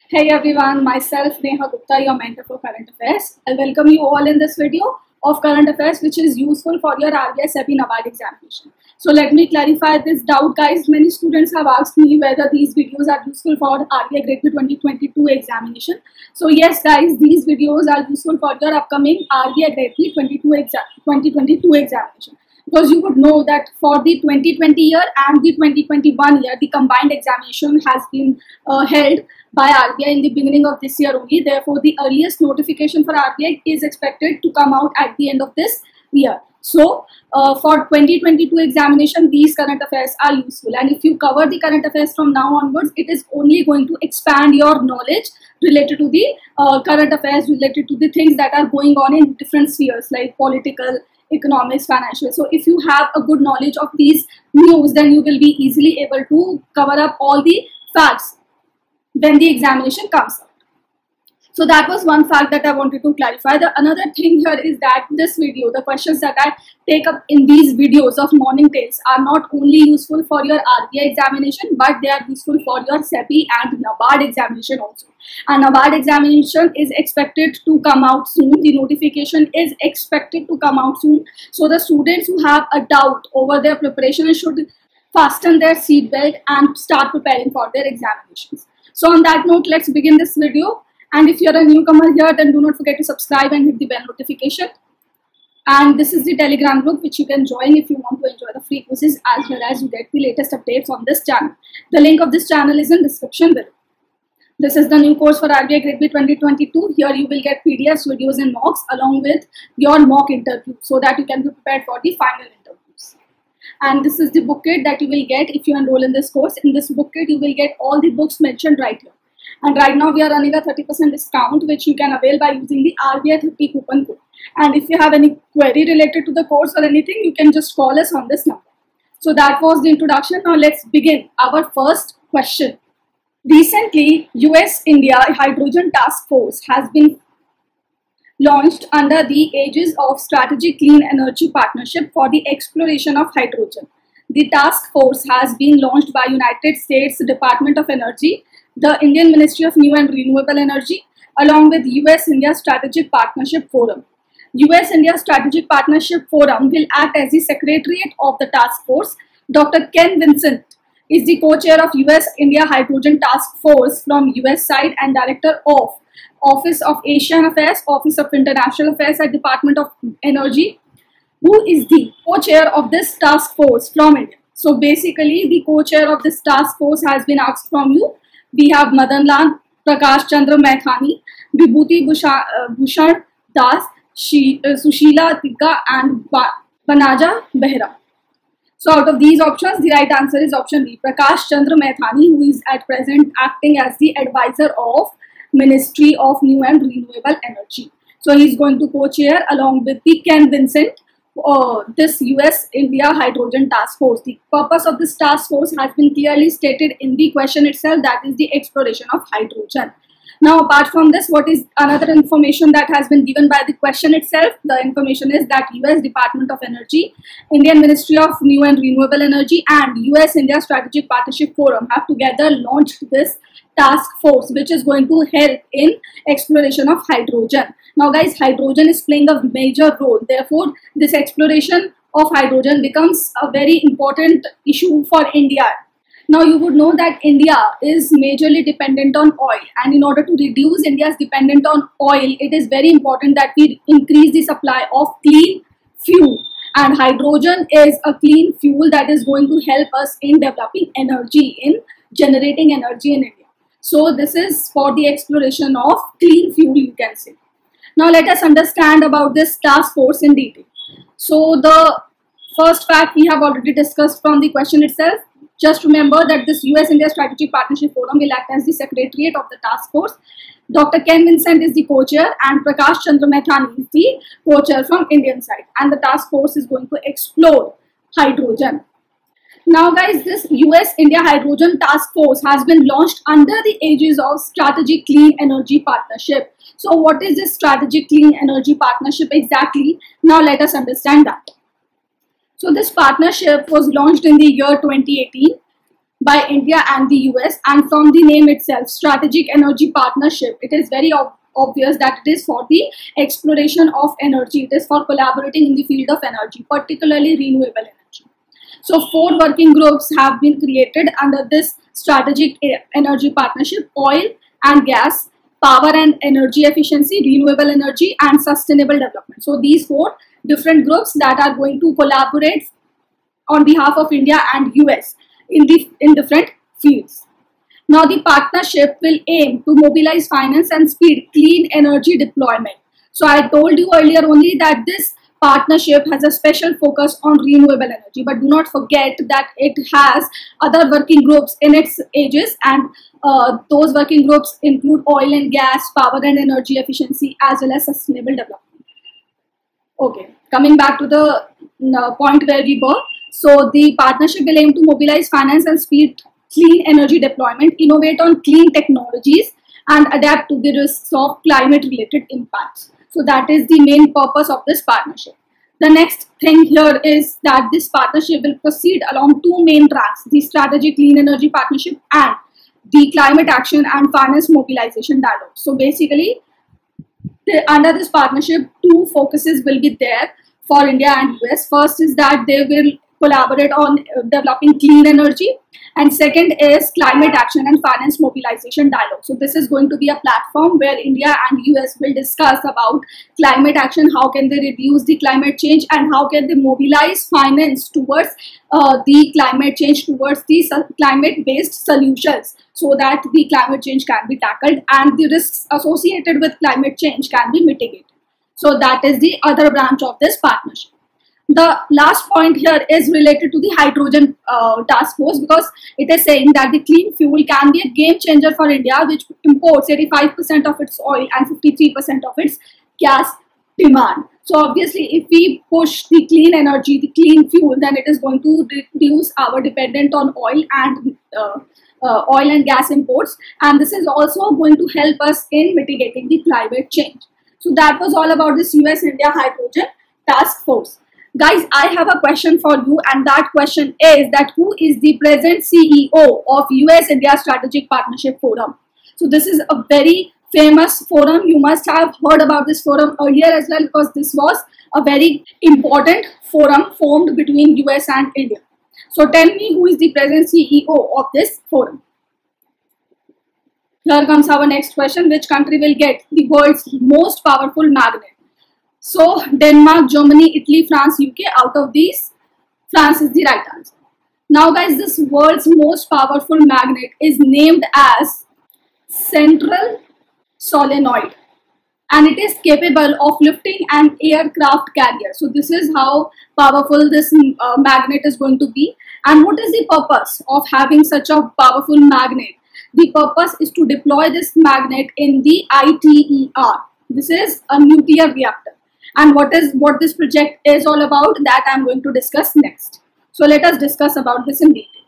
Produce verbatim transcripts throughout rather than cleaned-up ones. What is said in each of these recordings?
Hey everyone, myself Neha Gupta, your mentor for current affairs. I welcome you all in this video of current affairs which is useful for your R B I SEBI NABARD examination. So let me clarify this doubt, guys. Many students have asked me whether these videos are useful for R B I Grade B twenty twenty-two examination. So yes guys, these videos are useful for your upcoming R B I Grade B twenty twenty-two examination. Because you would know that for the twenty twenty year and the twenty twenty-one year, the combined examination has been uh, held by R B I in the beginning of this year only. Therefore, the earliest notification for R B I is expected to come out at the end of this year. So, uh, for twenty twenty-two examination, these current affairs are useful. And if you cover the current affairs from now onwards, it is only going to expand your knowledge related to the uh, current affairs, related to the things that are going on in different spheres like political, economics, financial. So if you have a good knowledge of these news, then you will be easily able to cover up all the facts when the examination comes out. So that was one fact that I wanted to clarify. The another thing here is that this video, the questions that I take up in these videos of morning tales are not only useful for your R B I examination, but they are useful for your SEBI and NABARD examination also. And NABARD examination is expected to come out soon. The notification is expected to come out soon. So the students who have a doubt over their preparation should fasten their seatbelt and start preparing for their examinations. So on that note, let's begin this video. And if you're a newcomer here, then do not forget to subscribe and hit the bell notification. And this is the Telegram group which you can join if you want to enjoy the free quizzes as well as you get the latest updates on this channel. The link of this channel is in description below. This is the new course for R B I Grade B twenty twenty-two. Here you will get P D Fs, videos and mocks along with your mock interview so that you can be prepared for the final interviews. And this is the booklet that you will get if you enroll in this course. In this booklet, you will get all the books mentioned right here. And right now we are running a thirty percent discount which you can avail by using the R B I thirty coupon code. And if you have any query related to the course or anything, you can just call us on this number. So that was the introduction. Now let's begin our first question. Recently, U S India Hydrogen Task Force has been launched under the aegis of Strategic Clean Energy Partnership for the exploration of hydrogen. The task force has been launched by United States Department of Energy, the Indian Ministry of New and Renewable Energy, along with U S India Strategic Partnership Forum. U S India Strategic Partnership Forum will act as the secretariat of the task force. Doctor Ken Vincent is the co-chair of U S India Hydrogen Task Force from U S side and director of Office of Asian Affairs, Office of International Affairs at Department of Energy, who is the co-chair of this task force from India. So basically, the co-chair of this task force has been asked from you. We have Madan Lal, Prakash Chandra Maithani, Vibhuti Bhushan Das, Sushila Tikka and Banaja Behra. So out of these options, the right answer is option B, Prakash Chandra Maithani, who is at present acting as the advisor of Ministry of New and Renewable Energy. So he is going to co-chair along with the Ken Vincent uh, this U S India Hydrogen Task Force. The purpose of this task force has been clearly stated in the question itself, that is the exploration of hydrogen. Now, apart from this, what is another information that has been given by the question itself? The information is that U S Department of Energy, Indian Ministry of New and Renewable Energy and U S India Strategic Partnership Forum have together launched this task force which is going to help in exploration of hydrogen. Now guys, hydrogen is playing a major role. Therefore, this exploration of hydrogen becomes a very important issue for India. Now you would know that India is majorly dependent on oil, and in order to reduce India's dependence on oil, it is very important that we increase the supply of clean fuel. And hydrogen is a clean fuel that is going to help us in developing energy, in generating energy in India. So this is for the exploration of clean fuel, you can say. Now let us understand about this task force in detail. So the first fact we have already discussed from the question itself. Just remember that this U S India Strategic Partnership Forum will act as the secretariat of the task force. Doctor Ken Vincent is the co-chair and Prakash Chandra Maithani is the co-chair from Indian side. And the task force is going to explore hydrogen. Now guys, this U S India Hydrogen Task Force has been launched under the aegis of Strategic Clean Energy Partnership. So what is this Strategic Clean Energy Partnership exactly? Now let us understand that. So this partnership was launched in the year twenty eighteen. by India and the U S, and from the name itself, Strategic Energy Partnership, it is very ob obvious that it is for the exploration of energy. It is for collaborating in the field of energy, particularly renewable energy. So four working groups have been created under this Strategic Energy Partnership: oil and gas, power and energy efficiency, renewable energy, and sustainable development. So these four different groups that are going to collaborate on behalf of India and U S in the in different fields. Now the partnership will aim to mobilize finance and speed clean energy deployment. So I told you earlier only that this partnership has a special focus on renewable energy, but do not forget that it has other working groups in its aegis, and uh, those working groups include oil and gas, power and energy efficiency, as well as sustainable development. Okay, coming back to the uh, point where we were. So the partnership will aim to mobilize finance and speed clean energy deployment, innovate on clean technologies, and adapt to the risks of climate-related impacts. So that is the main purpose of this partnership. The next thing here is that this partnership will proceed along two main tracks: the Strategic Clean Energy Partnership and the Climate Action and Finance Mobilization Dialogue. So basically, the, under this partnership, two focuses will be there for India and U S. First is that they will collaborate on developing clean energy, and second is climate action and finance mobilization dialogue. So this is going to be a platform where India and U S will discuss about climate action, how can they reduce the climate change, and how can they mobilize finance towards uh, the climate change, towards the climate based solutions, so that the climate change can be tackled and the risks associated with climate change can be mitigated. So that is the other branch of this partnership. The last point here is related to the hydrogen uh, task force, because it is saying that the clean fuel can be a game changer for India, which imports eighty-five percent of its oil and fifty-three percent of its gas demand. So obviously, if we push the clean energy, the clean fuel, then it is going to reduce our dependence on oil and uh, uh, oil and gas imports, and this is also going to help us in mitigating the climate change. So that was all about this U S India Hydrogen Task Force. Guys, I have a question for you, and that question is that who is the present C E O of U S India Strategic Partnership Forum? So this is a very famous forum. You must have heard about this forum earlier as well, because this was a very important forum formed between U S and India. So tell me, who is the present C E O of this forum? Here comes our next question: which country will get the world's most powerful magnet? So Denmark, Germany, Italy, France, U K. Out of these, France is the right answer. Now guys, this world's most powerful magnet is named as Central Solenoid, and it is capable of lifting an aircraft carrier. So this is how powerful this uh, magnet is going to be. And what is the purpose of having such a powerful magnet? The purpose is to deploy this magnet in the I T E R. This is a nuclear reactor. And what is what this project is all about, that I am going to discuss next. So let us discuss about this in detail.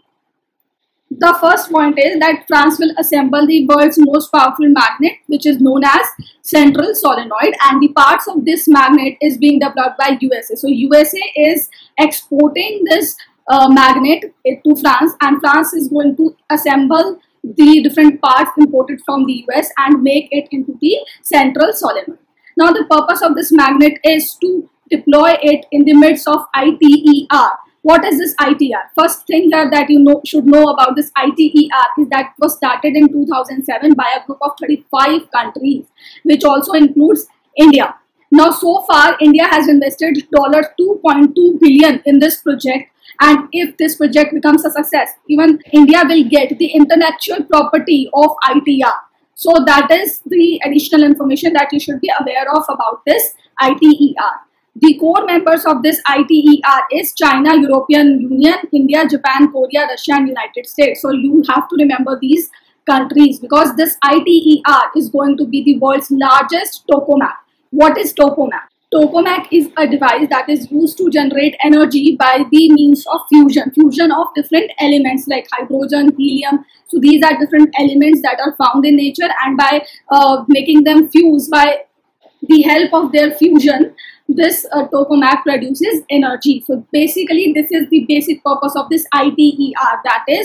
The first point is that France will assemble the world's most powerful magnet, which is known as Central Solenoid, and the parts of this magnet is being developed by U S A. So U S A is exporting this uh, magnet to France, and France is going to assemble the different parts imported from the U S and make it into the Central Solenoid. Now the purpose of this magnet is to deploy it in the midst of I T E R. What is this I T E R? First thing here that you know should know about this I T E R is that it was started in two thousand seven by a group of thirty-five countries, which also includes India. Now so far, India has invested two point two billion dollars in this project, and if this project becomes a success, even India will get the intellectual property of I T E R. So that is the additional information that you should be aware of about this I T E R. The core members of this I T E R is China, European Union, India, Japan, Korea, Russia, and United States. So you have to remember these countries, because this I T E R is going to be the world's largest tokamak. What is tokamak? Tokamak is a device that is used to generate energy by the means of fusion, fusion of different elements like hydrogen, helium. So these are different elements that are found in nature, and by uh, making them fuse, by the help of their fusion, this uh, tokamak produces energy. So basically, this is the basic purpose of this I T E R, that is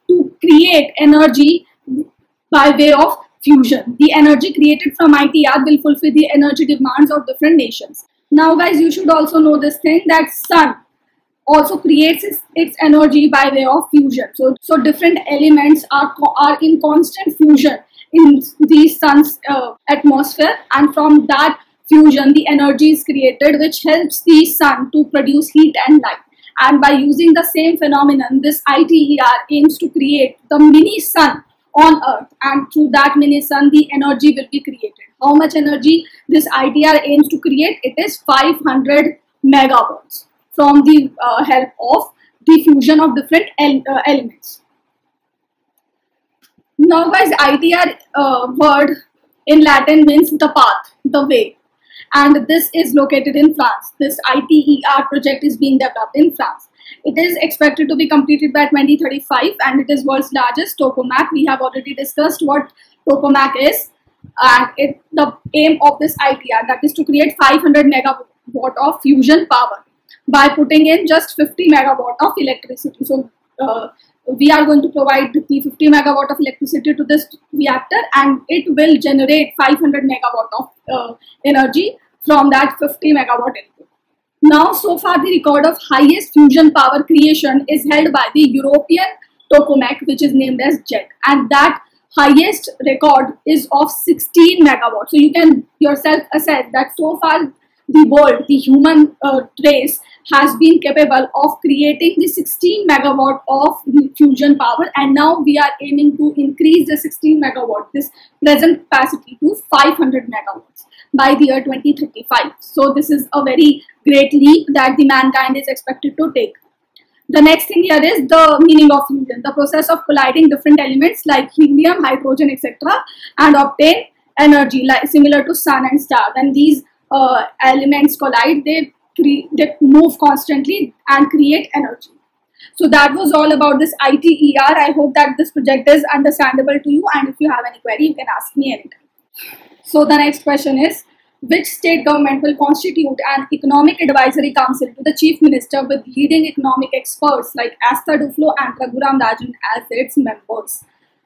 to create energy by way of fusion. The energy created from I T E R will fulfill the energy demands of different nations. Now guys, you should also know this thing that sun also creates its, its energy by way of fusion. So, so different elements are, are in constant fusion in the sun's uh, atmosphere, and from that fusion the energy is created which helps the sun to produce heat and light. And by using the same phenomenon, this I T E R aims to create the mini sun on earth, and through that mini sun the energy will be created. How much energy this I T E R aims to create? It is five hundred megawatts from the uh, help of the fusion of different el uh, elements. Now guys, I T E R uh, word in Latin means the path, the way, and this is located in France. This I T E R project is being developed in France. It is expected to be completed by twenty thirty-five, and it is world's largest tokamak. We have already discussed what tokamak is, and it, the aim of this I T E R, that is to create five hundred megawatt of fusion power by putting in just fifty megawatt of electricity. So uh, we are going to provide the fifty megawatt of electricity to this reactor, and it will generate five hundred megawatt of uh, energy from that fifty megawatt input. Now, so far the record of highest fusion power creation is held by the European tokamak, which is named as JET, and that highest record is of sixteen megawatt. So you can yourself assess that so far the world, the human uh, race, has been capable of creating the sixteen megawatt of fusion power, and now we are aiming to increase the sixteen megawatt, this present capacity, to five hundred megawatts by the year twenty thirty-five. So this is a very great leap that the mankind is expected to take. The next thing here is the meaning of fusion, the process of colliding different elements like helium, hydrogen, et cetera, and obtain energy like similar to sun and stars. And these uh, elements collide, they they move constantly and create energy. So that was all about this I T E R. I hope that this project is understandable to you, and if you have any query, you can ask me anytime. So the next question is, which state government will constitute an economic advisory council to the chief minister with leading economic experts like Esther Duflo and Raghuram Rajan as its members?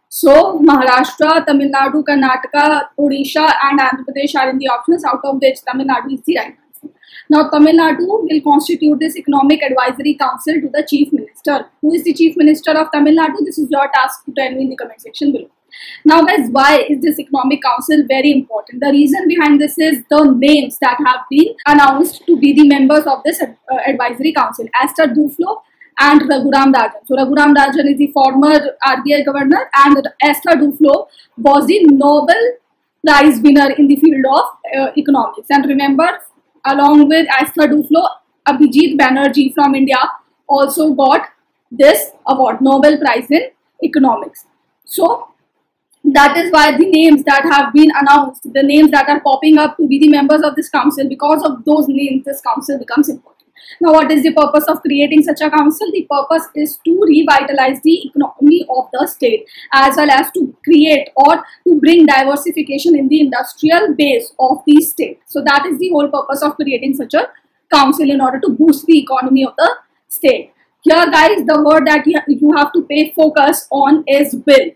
So Maharashtra, Tamil Nadu, Karnataka, Odisha and Andhra Pradesh are in the options, out of which Tamil Nadu is the right answer. Now Tamil Nadu will constitute this economic advisory council to the chief minister. Who is the chief minister of Tamil Nadu? This is your task to tell me in the comment section below. Now guys, why is this economic council very important? The reason behind this is the names that have been announced to be the members of this uh, advisory council: Esther Duflo and Raghuram Rajan. So Raghuram Rajan is the former R B I governor, and Esther Duflo was the Nobel Prize winner in the field of uh, economics. And remember, along with Esther Duflo, Abhijit Banerjee from India also got this award, Nobel Prize in Economics. So that is why the names that have been announced, the names that are popping up to be the members of this council, because of those names, this council becomes important. Now, what is the purpose of creating such a council? The purpose is to revitalize the economy of the state, as well as to create or to bring diversification in the industrial base of the state. So that is the whole purpose of creating such a council, in order to boost the economy of the state. Here guys, the word that you have to pay focus on is will,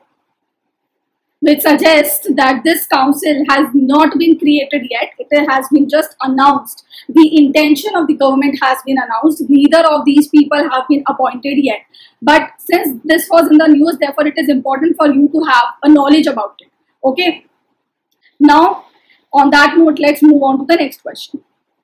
which suggests that this council has not been created yet. It has been just announced. The intention of the government has been announced. Neither of these people have been appointed yet. But since this was in the news, therefore it is important for you to have a knowledge about it. Okay. Now, on that note, let's move on to the next question.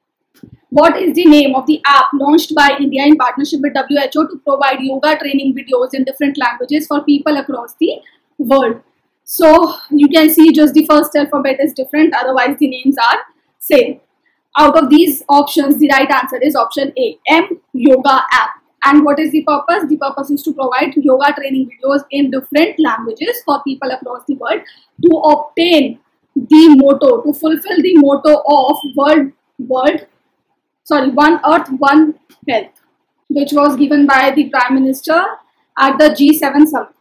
What is the name of the app launched by India in partnership with W H O to provide yoga training videos in different languages for people across the world? So you can see just the first alphabet is different, otherwise the names are same. Out of these options, the right answer is option A, M Yoga app. And what is the purpose? The purpose is to provide yoga training videos in different languages for people across the world to obtain the motto, to fulfill the motto of World, World, sorry, One Earth, One Health, which was given by the Prime Minister at the G seven summit.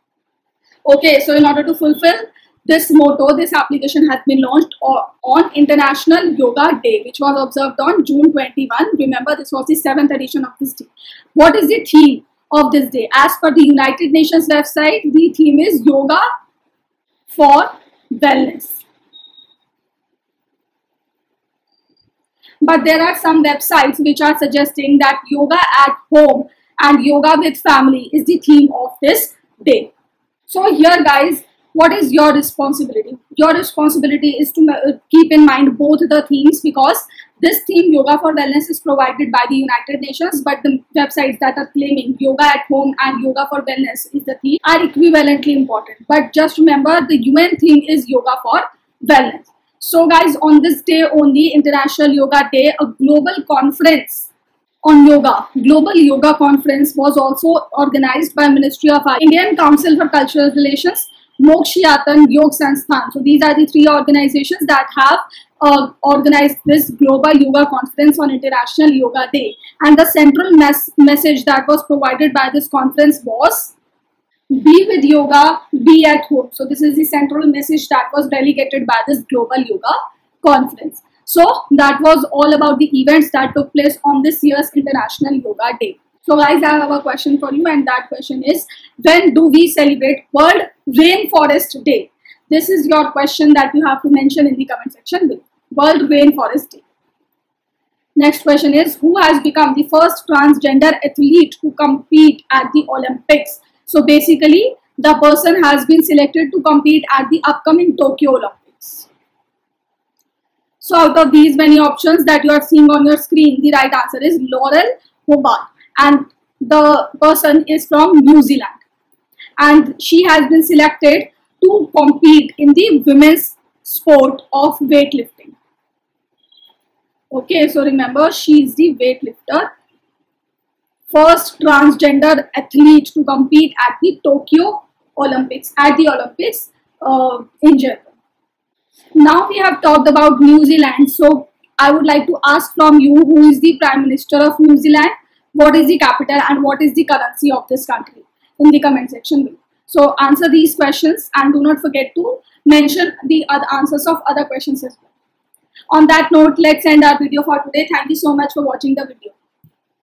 Okay, so in order to fulfill this motto, this application has been launched on International Yoga Day, which was observed on June twenty-first. Remember, this was the seventh edition of this day. What is the theme of this day. As per the United Nations website, the theme is Yoga for Wellness. But there are some websites which are suggesting that yoga at home and yoga with family is the theme of this day. So here guys, what is your responsibility? Your responsibility is to keep in mind both the themes, because this theme Yoga for Wellness is provided by the United Nations, but the websites that are claiming yoga at home and yoga for wellness is the theme are equivalently important. But just remember, the U N theme is yoga for wellness. So guys, on this day only, International Yoga Day, a global conference on yoga, Global Yoga Conference, was also organized by Ministry of Art, Indian Council for Cultural Relations, Mokshayatan Yog Sansthan. So these are the three organizations that have uh, organized this Global Yoga Conference on International Yoga Day. And the central mes message that was provided by this conference was, be with yoga, be at home. So this is the central message that was delegated by this Global Yoga Conference. So that was all about the events that took place on this year's International Yoga Day. So guys, I have a question for you, and that question is, when do we celebrate World Rainforest Day? This is your question that you have to mention in the comment section below. World Rainforest Day. Next question is, who has become the first transgender athlete to compete at the Olympics? So basically, the person has been selected to compete at the upcoming Tokyo Olympics. So out of these many options that you are seeing on your screen, the right answer is Laurel Hobart, and the person is from New Zealand, and she has been selected to compete in the women's sport of weightlifting. Okay, so remember, she is the weightlifter, first transgender athlete to compete at the Tokyo Olympics, at the Olympics uh, in Japan. Now we have talked about New Zealand, so I would like to ask from you, who is the Prime Minister of New Zealand, what is the capital, and what is the currency of this country, in the comment section below. So answer these questions, and do not forget to mention the other answers of other questions as well. On that note, let's end our video for today. Thank you so much for watching the video.